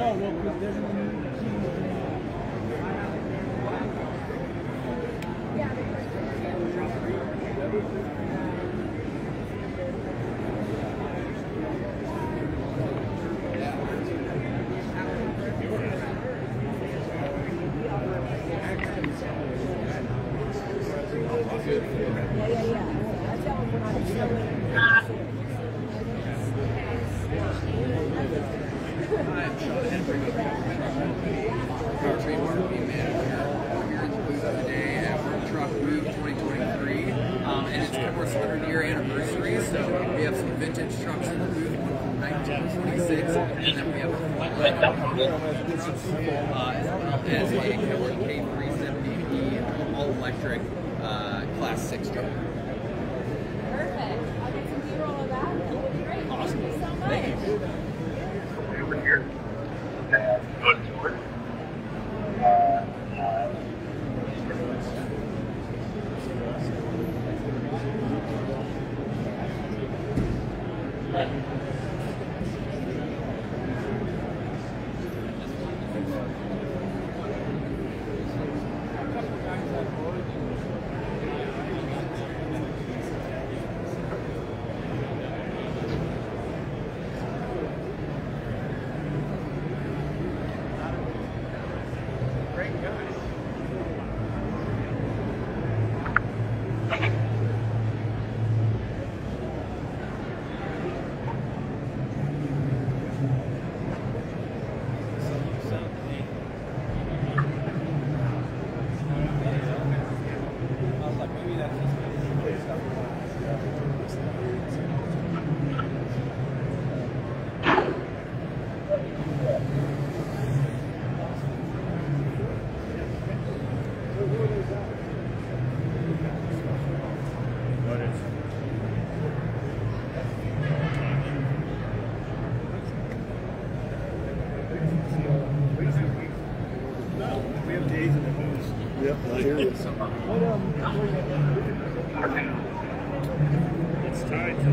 And it's of course 100-year anniversary, so we have some vintage trucks in the booth, one from 1926, and then we have a as a Keller K370E all-electric Class 6 truck. Perfect. I'll get some B-roll of that. That'll be great. Awesome. Thank you so much. Thank you. Over here. Good tour. Yep, I hear you. It's tied to the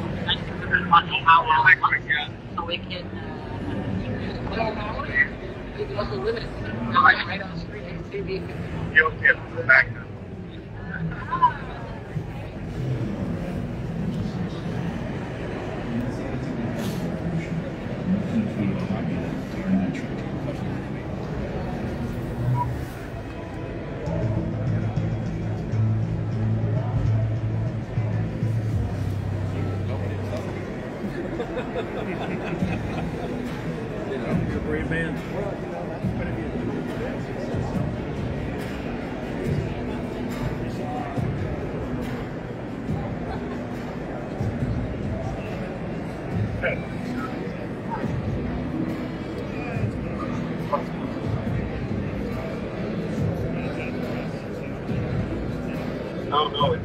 so we can You also live in it. Right on the street. You'll get back. You're a brave man. No, no.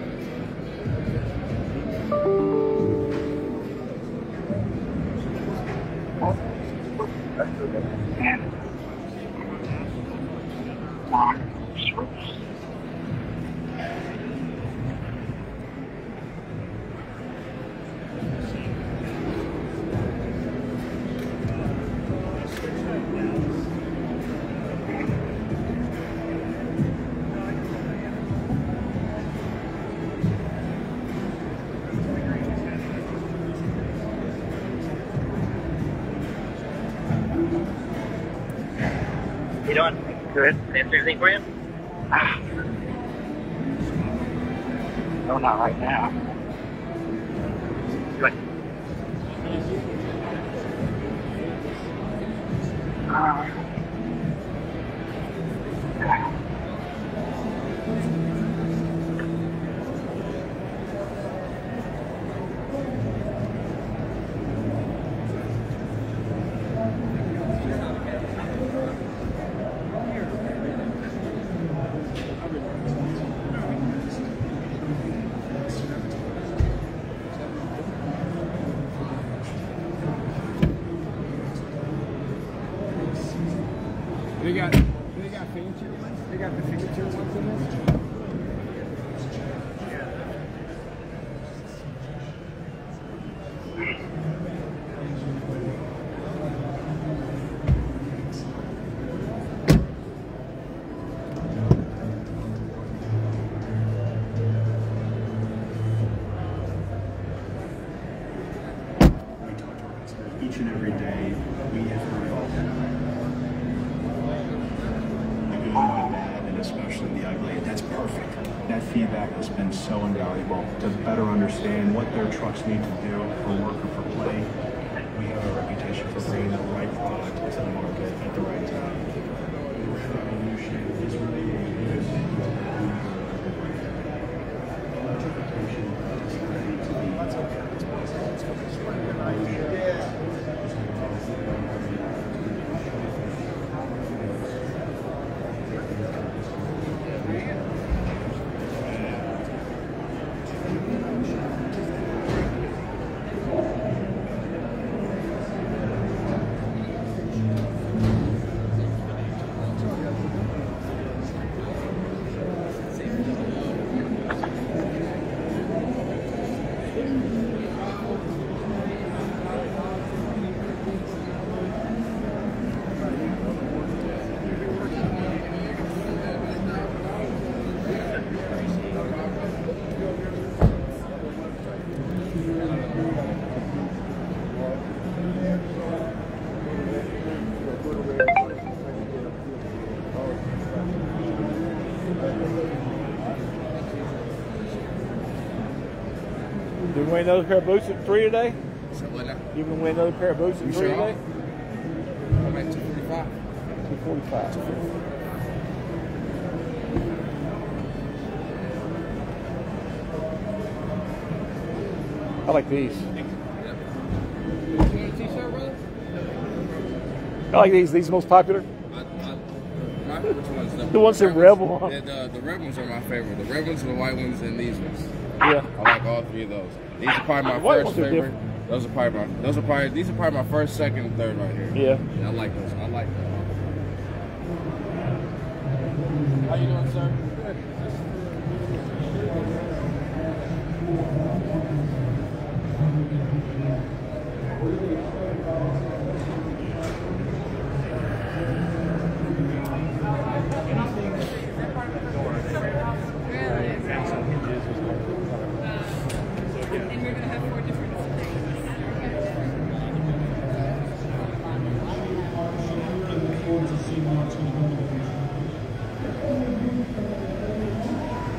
You doing? Good. Can I answer anything for you? No, not right now. Good. They got fancier ones? They got the fancier ones in this? Each and every day, we have heard all the good, the bad, and especially the ugly. That's perfect. That feedback has been so invaluable to better understand what their trucks need to do for work or for play. We have a reputation for bringing the right product to the market at the right time. Revolution is really You been wearing another pair of boots at 3 today? So what now? You been wearing another pair of boots at 3 sure today? I'm at 245. 245. I like these. You want a t-shirt, brother? I like these. These are the most popular. Which ones? The ones that Rebel on. Yeah, the red ones are my favorite. The red ones, the white ones, and these ones. Yeah. I like all three of those. These are probably my The white first ones are favorite. different. These are probably my first, second, and third right here. Yeah. I like those. I like them. How you doing, sir?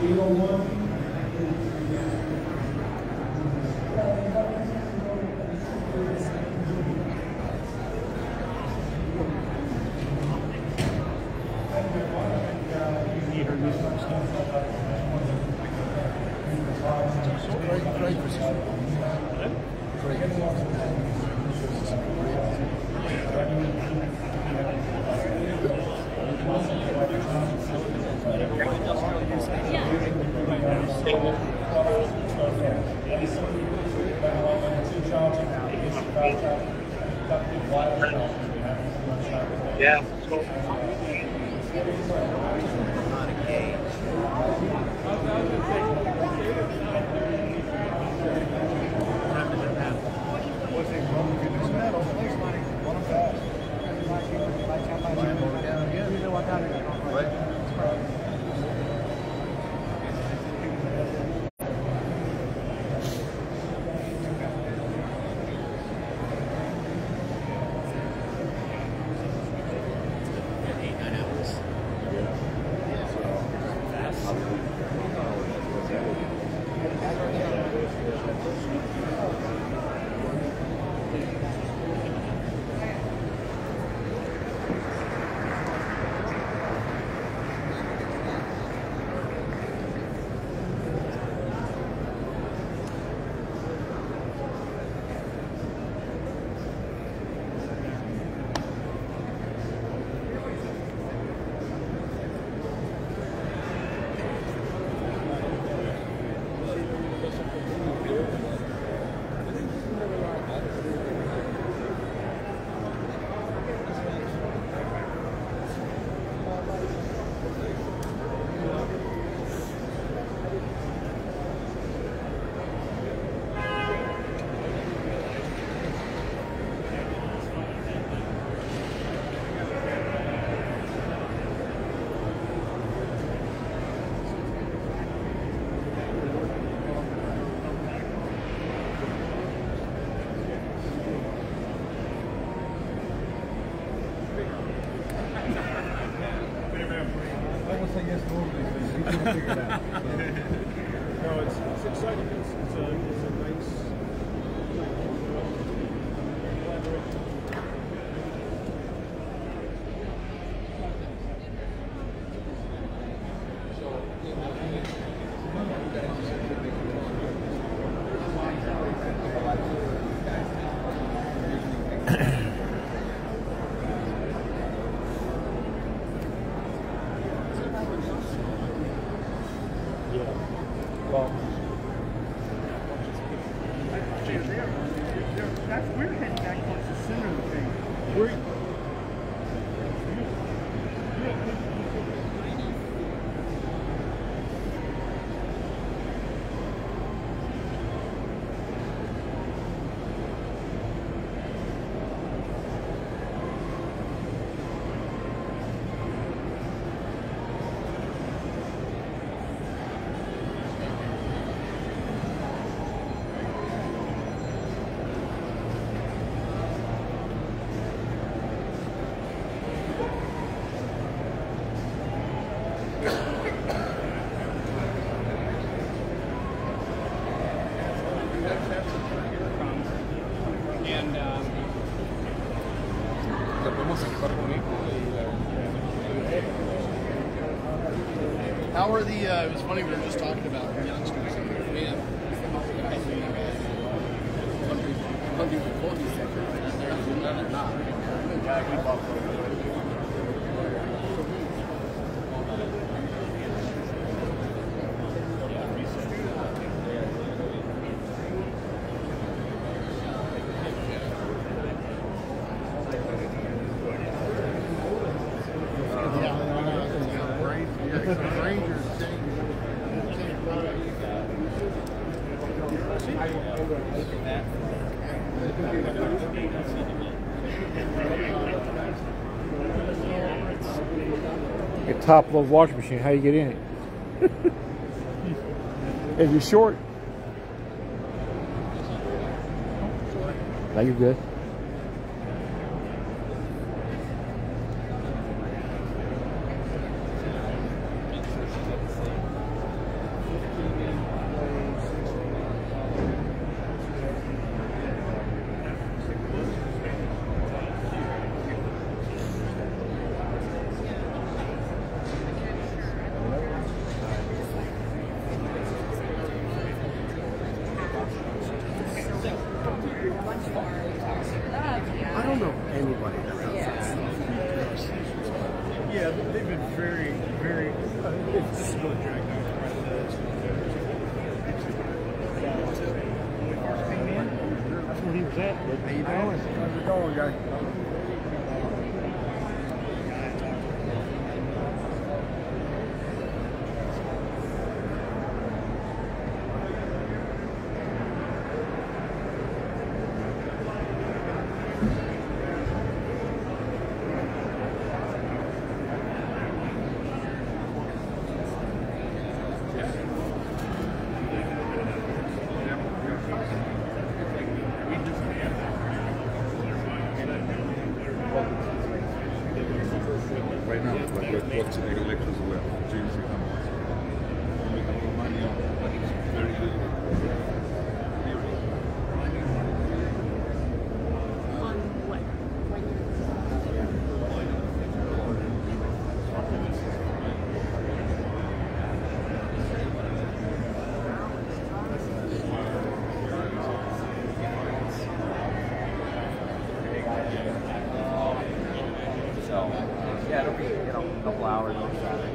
Yeah. No, it's exciting. It's a nice. That's we're heading back towards the center of the thing. How are the, it was funny, we were just talking about youngsters. Man, they're not. The top of the washing machine, how you get in it? If you're short, now you're good. far we talked to that. I don't know anybody that has that stuff. Yeah, they've been very, very. It's just really dragged out. That's where he was at. How you doing? How's it going, guy? Right now, like what's the elections are left? James, you come make a little money on it, but it's very little. On what? Yeah, it'll be, a couple hours on Saturday.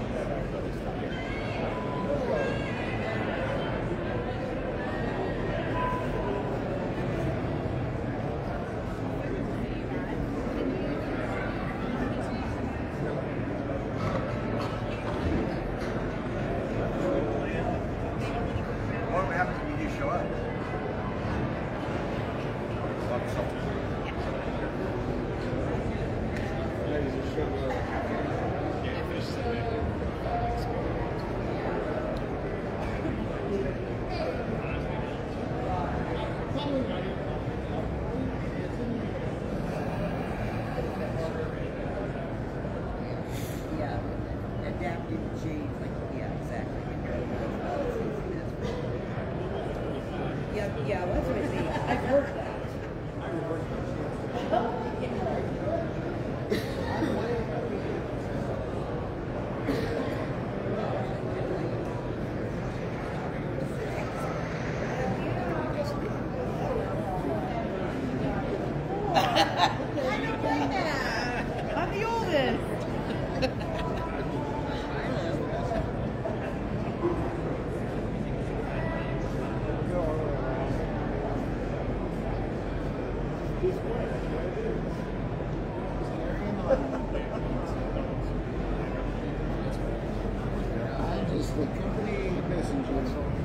What happens when you show up? Yeah, adaptive change, like, yeah, exactly. Yeah, that's what I mean. I've heard that. I'm the oldest. I'm just the company messenger.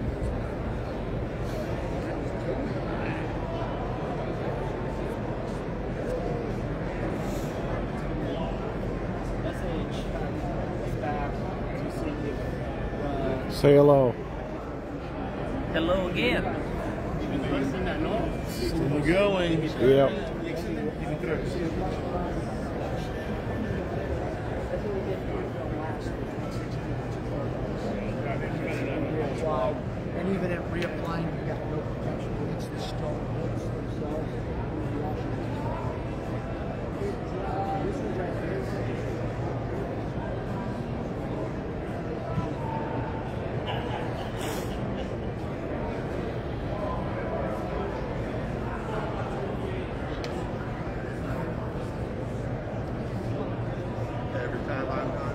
Say hello. Hello again. Still going. Yep. And even at reapplying, you got no protection against the stone hooks themselves. This one right here. Every time I'm gone.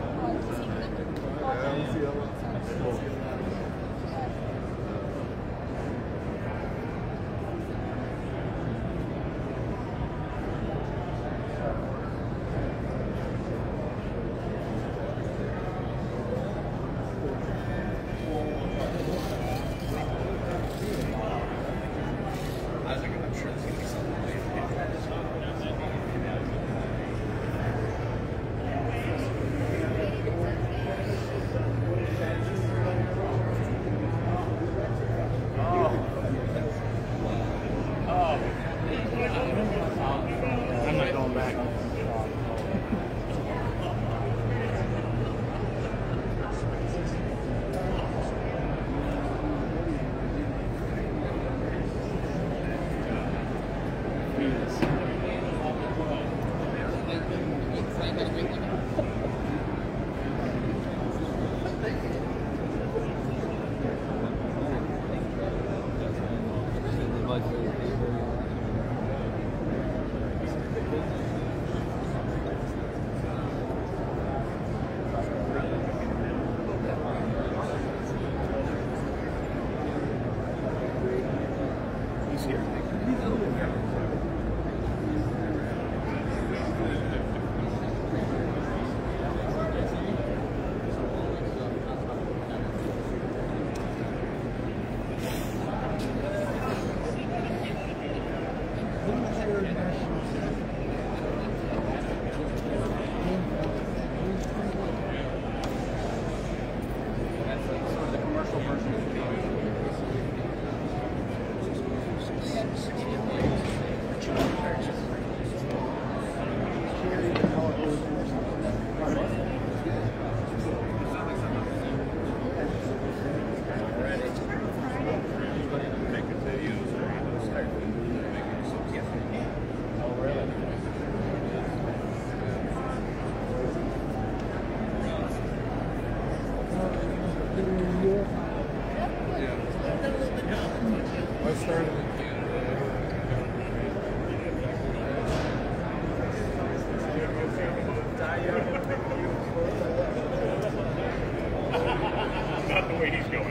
way he's going.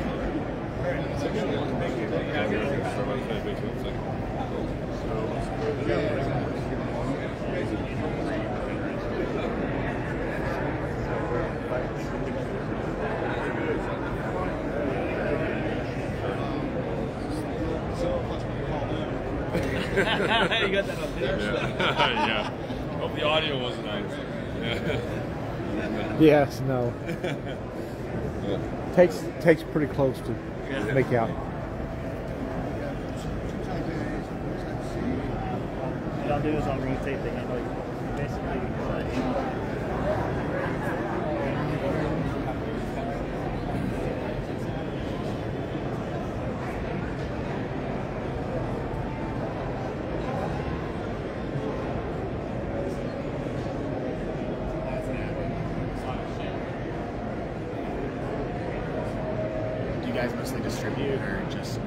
You got that on video? Yeah. Hope the audio was nice. Yes, no. Takes pretty close to make out. What I'll do is I'll rotate the handle. Basically, Do you guys mostly distribute or just?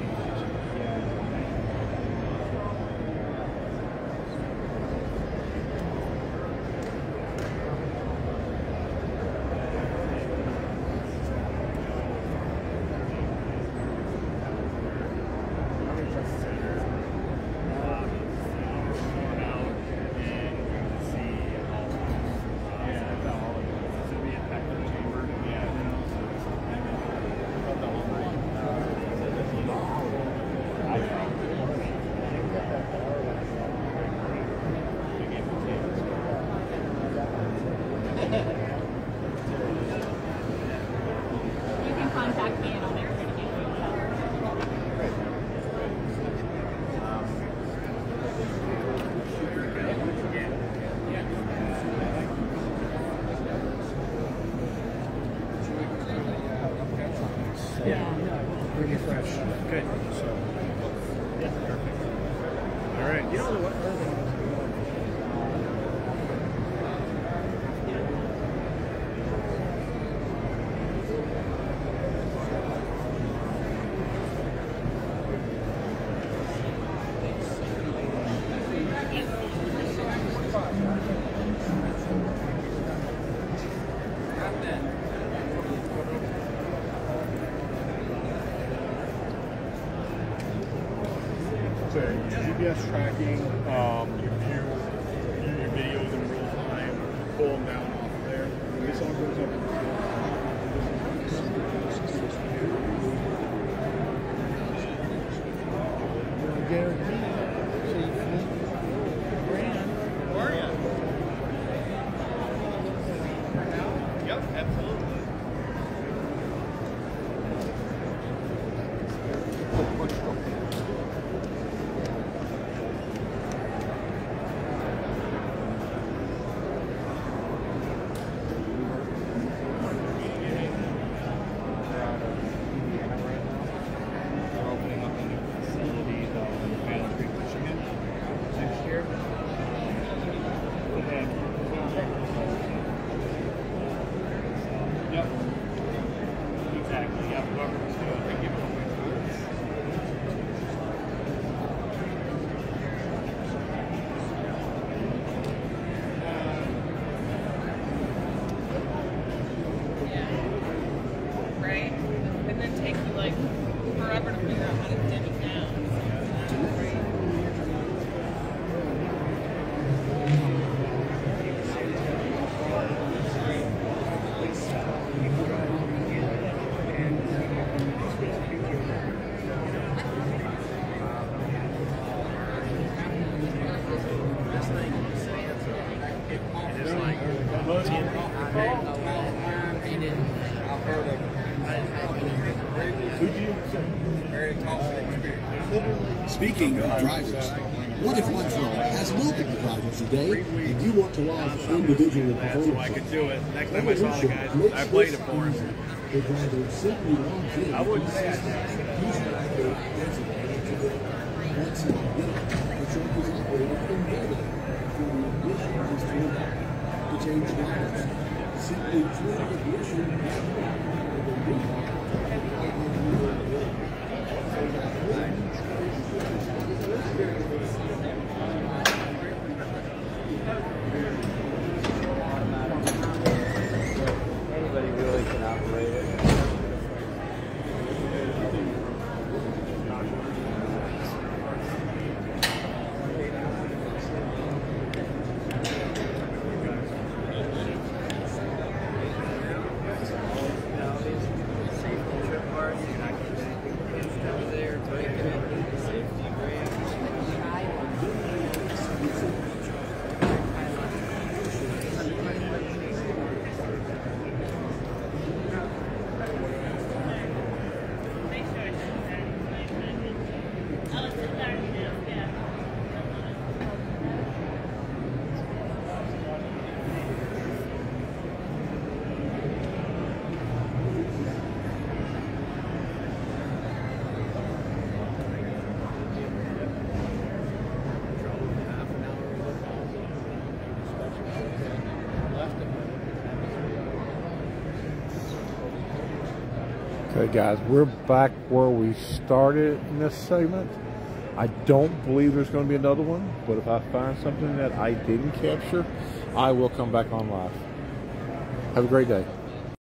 You can contact me and I'll make sure to get you. pretty fresh. Good. So, yeah, perfect. All right. You know what? GPS tracking, you view your videos in real time, pull them down off of there. This all goes up. Yep, absolutely. Yep. Exactly. Yep. Whoever's doing it, they give it away. Right? And then take you like forever to figure out how to dim it down. Speaking of drivers, what if one firm has multiple drivers a day and you want to log individual performance? So I could do it. Next time I saw the guys, I played it for him. The driver simply logs in. I wouldn't say I did. That's not good. The truck is operated embedded. For the ignition is turned on. To change drivers, simply turn the ignition back on. Anybody really can operate it. Okay, guys, we're back where we started in this segment. I don't believe there's going to be another one, but if I find something that I didn't capture, I will come back on live. Have a great day.